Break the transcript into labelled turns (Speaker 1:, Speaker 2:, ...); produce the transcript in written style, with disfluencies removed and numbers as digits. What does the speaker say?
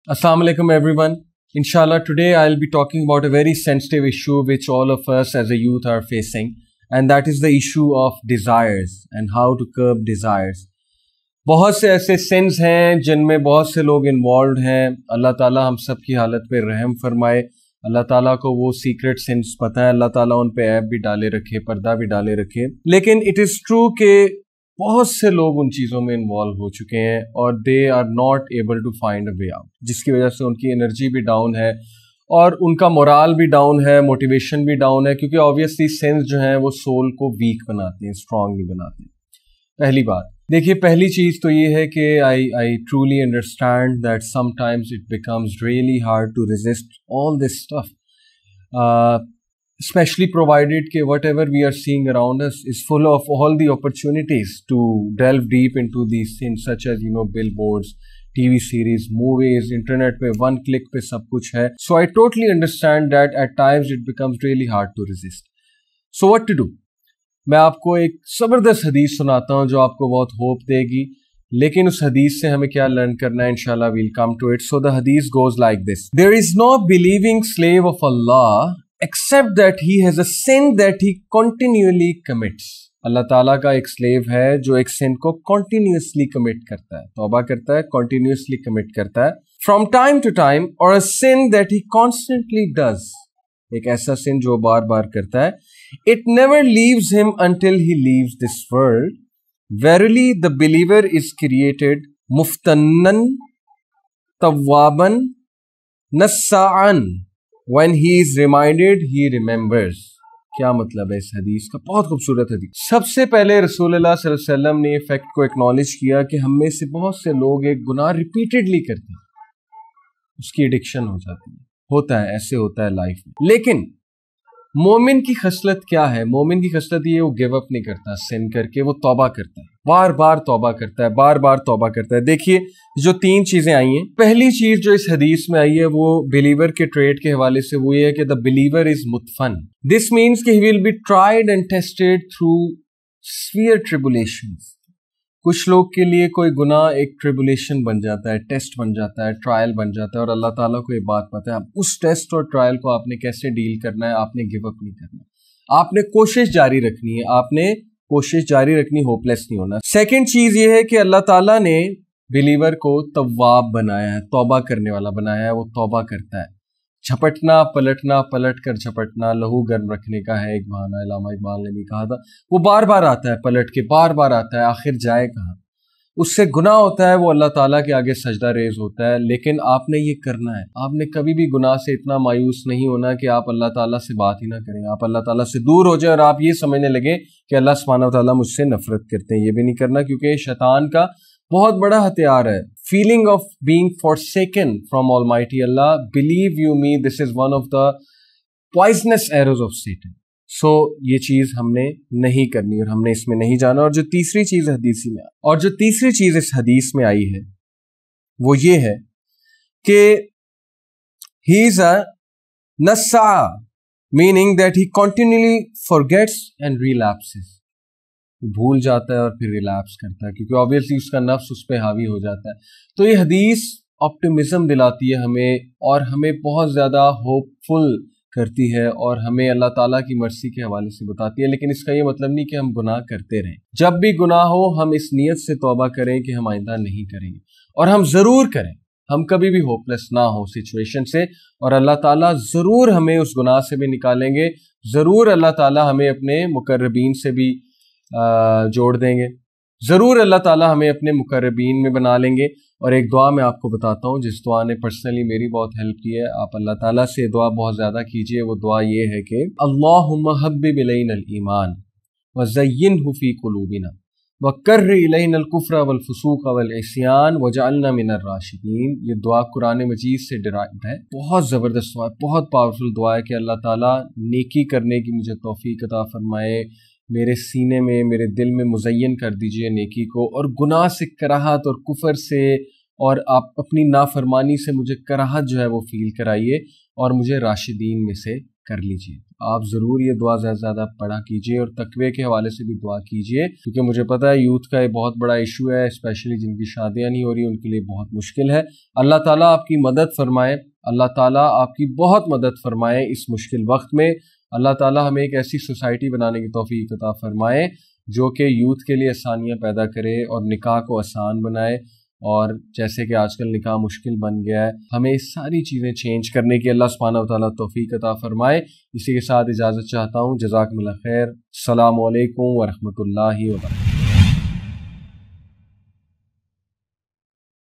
Speaker 1: Assalamu alaikum everyone. Inshallah, today I'll be talking about a very sensitive issue which all of us as a youth are facing, and that is the issue of desires and how to curb desires. बहुत से ऐसे since हैं जिनमें बहुत से लोग involve हैं. अल्लाह ताला हम सब की हालत पे रहम फरमाए. अल्लाह ताला को वो सीक्रेट सिंस पता है. अल्लाह ताला उन पे ऐप भी डाले रखे, पर्दा भी डाले रखे. लेकिन इट इज़ ट्रू कि बहुत से लोग उन चीज़ों में इन्वॉल्व हो चुके हैं और they are not able to find a way out, जिसकी वजह से उनकी एनर्जी भी डाउन है और उनका मोराल भी डाउन है, मोटिवेशन भी डाउन है, क्योंकि ऑब्वियसली सेंस जो हैं वो सोल को वीक बनाते हैं, स्ट्रांग नहीं बनाते. पहली बात देखिए, पहली चीज़ तो ये है कि I truly understand that sometimes it becomes really hard to resist all this stuff, especially provided that whatever we are seeing around us is full of all the opportunities to delve deep into these things, such as billboards, TV series, movies, internet पे one click पे सब कुछ है. So I totally understand that at times it becomes really hard to resist. So what to do? मैं आपको एक ज़बरदस्त हदीस सुनाता हूँ जो आपको बहुत होप देगी, लेकिन उस हदीस से हमें क्या लर्न करना है, इंशाल्लाह we'll come to it. So the hadith goes like this: There is no believing slave of Allah except that he has a sin that he continually commits. अल्लाह ताला का एक स्लेव है जो एक सिन को continuously commit करता है, तौबा करता है, continuously commit करता है, from time to time, or a sin that he constantly does, एक ऐसा सिन जो बार बार करता है. It never leaves him until he leaves this world. Verily the believer is created muftannan tawwaban nassa'an. When he is reminded, he remembers. क्या मतलब है इस हदीस का? बहुत खूबसूरत हदीस. सबसे पहले रसूलुल्लाह सल्लल्लाहु अलैहि वसल्लम ने फैक्ट को एक्नॉलेज किया कि हम में से बहुत से लोग एक गुनाह रिपीटेडली करते हैं, उसकी एडिक्शन हो जाती है. होता है, ऐसे होता है लाइफ में. लेकिन मोमिन की खसलत क्या है? मोमिन की खसलत ये, वो गिव अप नहीं करता सिन करके, वो तौबा करता है, बार बार तौबा करता है, बार बार तौबा करता है. देखिए जो तीन चीजें आई हैं, पहली चीज जो इस हदीस में आई है वो बिलीवर के ट्रेड के हवाले से वो ये है कि द बिलीवर इज मुतफन. दिस मीन्स कि he will be tried and tested through severe tribulations. कुछ लोग के लिए कोई गुनाह एक ट्रिबुलेशन बन जाता है, टेस्ट बन जाता है, ट्रायल बन जाता है, और अल्लाह ताला को ये बात पता है. अब उस टेस्ट और ट्रायल को आपने कैसे डील करना है, आपने गिव अप नहीं करना, आपने कोशिश जारी रखनी है, आपने कोशिश जारी रखनी, होपलेस नहीं होना. सेकंड चीज ये है कि अल्लाह ताला ने बिलीवर को तव्वाब बनाया है, तौबा करने वाला बनाया है. वो तौबा करता है, झपटना पलटना, पलट कर झपटना लहू गर्म रखने का है एक बहाना. इल्लामा इकबाल ने भी कहा था. वो बार बार आता है, पलट के बार बार आता है, आखिर जाए कहाँ? उससे गुनाह होता है, वो अल्लाह ताला के आगे सजदा रेज होता है. लेकिन आपने ये करना है, आपने कभी भी गुनाह से इतना मायूस नहीं होना कि आप अल्लाह ताला से बात ही ना करें, आप अल्लाह ताला से दूर हो जाए और आप ये समझने लगे कि अल्लाह सुब्हानहू व तआला मुझसे नफरत करते हैं. ये भी नहीं करना, क्योंकि शैतान का बहुत बड़ा हथियार है. Feeling of being forsaken from almighty Allah, believe you me, this is one of the poisonous arrows of Satan. So ये चीज हमने नहीं करनी और हमने इसमें नहीं जाना. और जो तीसरी चीज इस हदीस में आई है वो ये है कि ही इज अ नस्सा, meaning that he continuously forgets and relapses. भूल जाता है और फिर रिलैप्स करता है, क्योंकि ऑब्वियसली उसका नफ्स उस पर हावी हो जाता है. तो ये हदीस ऑप्टिमिज्म दिलाती है हमें और हमें बहुत ज़्यादा होपफुल करती है और हमें अल्लाह ताला की मर्सी के हवाले से बताती है. लेकिन इसका ये मतलब नहीं कि हम गुनाह करते रहें. जब भी गुनाह हो हम इस नीयत से तौबा करें कि हम आइंदा नहीं करेंगे, और हम ज़रूर करें. हम कभी भी होपलेस ना हो सिचुएशन से, और अल्लाह ताला ज़रूर हमें उस गुनाह से भी निकालेंगे. ज़रूर अल्लाह ताला हमें अपने मुकर्रबीन से भी जोड़ देंगे. ज़रूर अल्लाह ताला हमें अपने मुकर्रबीन में बना लेंगे. और एक दुआ मैं आपको बताता हूँ जिस दुआ ने पर्सनली मेरी बहुत हेल्प की है. आप अल्लाह ताला से दुआ बहुत ज़्यादा कीजिए. वो दुआ ये है कि अल्लाहुम्मा हब्बिब इलैनल ईमान व ज़य्यिनहु फ़ी क़ुलूबिना व कर्रि इलैनल कुफ़्र वल फ़ुसूक़ वल इस्यान वजअलना मिनर राशिदीन. ये दुआ कुरान मजीद से डिराइव्ड है. बहुत ज़बरदस्त दुआ है, बहुत पावरफुल दुआ है कि अल्लाह ताला नेकी करने की मुझे तौफ़ीक़ अता फ़रमाए, मेरे सीने में, मेरे दिल में मुज़य्यन कर दीजिए नेकी को, और गुनाह से कराहत और कुफर से और आप अपनी नाफरमानी से मुझे कराहत जो है वो फील कराइए, और मुझे राशिदीन में से کر لیجئے. آپ ضرور یہ دعا زیادہ زیادہ پڑھا کیجئے اور تقوی کے حوالے سے بھی دعا کیجئے، کیونکہ مجھے پتہ ہے یوتھ کا یہ بہت بڑا ایشو ہے، اسپیشلی جن کی شادیاں نہیں ہو رہی ان کے لیے بہت مشکل ہے. اللہ تعالیٰ آپ کی مدد فرمائے، اللہ تعالیٰ آپ کی بہت مدد فرمائے اس مشکل وقت میں. اللہ تعالیٰ ہمیں ایک ایسی سوسائٹی بنانے کی توفیق عطا فرمائے جو کہ یوتھ کے لیے آسانیاں پیدا کرے اور نکاح کو آسان بنائے. اور جیسے کہ آج کل نکاح مشکل بن گیا ہے، ہمیں ساری چیزیں چینج کرنے کی اللہ سبحانہ و تعالیٰ توفیق عطا فرمائے. اسی کے ساتھ اجازت چاہتا ہوں. جزاکم اللہ خیر. السلام علیکم ورحمۃ اللہ وبرکاتہ.